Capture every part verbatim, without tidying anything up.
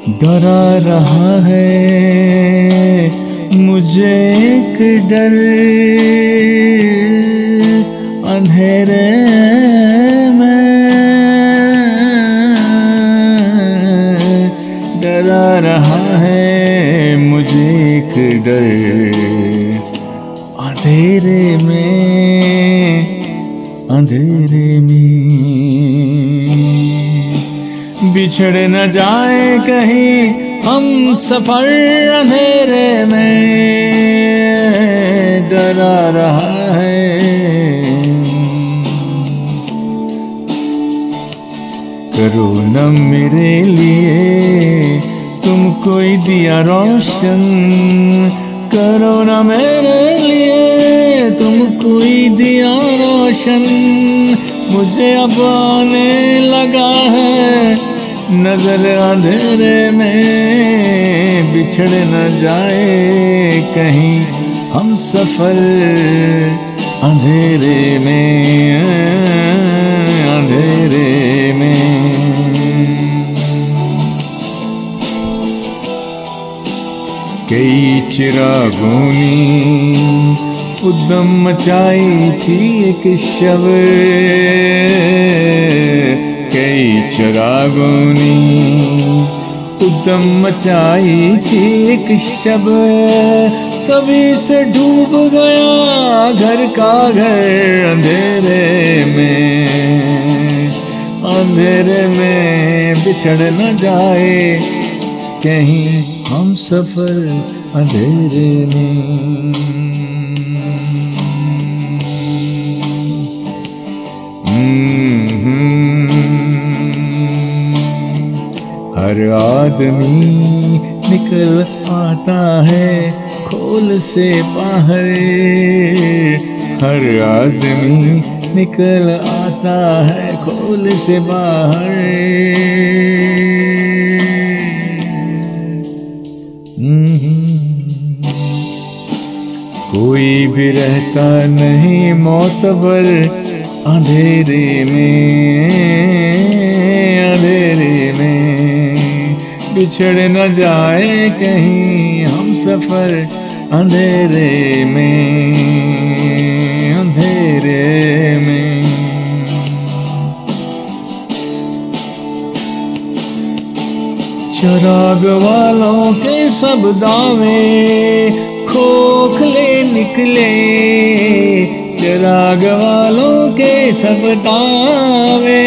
डरा रहा है मुझे एक डर, अंधेरे में डरा रहा है मुझे एक डर, अंधेरे में अंधेरे में बिछड़ न जाए कहीं हम सफर, अंधेरे में डरा रहा है। करो न मेरे लिए तुम कोई दिया रोशन, करो न मेरे लिए तुम कोई दिया रोशन, मुझे अब आने लगा है नजर अंधेरे में, बिछड़ न जाए कहीं हम सफर, अंधेरे में अंधेरे में। कई चिरागों ने उद्दम मचाई थी एक शब, कई चिरागों ने उद्दम मचाई थी एक शब, तभी से डूब गया घर का घर, अंधेरे में अंधेरे में बिछड़ न जाए कहीं हम सफर, अंधेरे में। हर आदमी निकल आता है खोल से बाहर, हर आदमी निकल आता है खोल से बाहर, कोई भी रहता नहीं मोतबर, अंधेरे में अंधेरे में बिछड़ न जाए कहीं हम सफर, अंधेरे में अंधेरे में। चिराग वालों के सब दावे खोखले निकले, चिराग वालों के सब दावे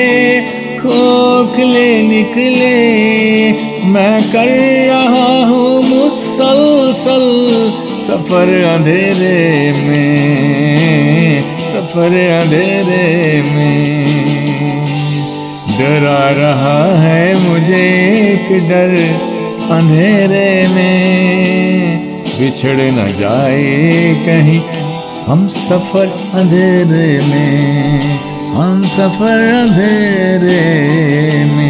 खोखले निकले, मैं कर रहा हूँ मुसलसल सफर, अंधेरे में सफर अंधेरे में। डरा रहा है मुझे एक डर, अंधेरे में बिछड़ न जाए कहीं हम सफर, अंधेरे में हम सफर, अंधेरे में।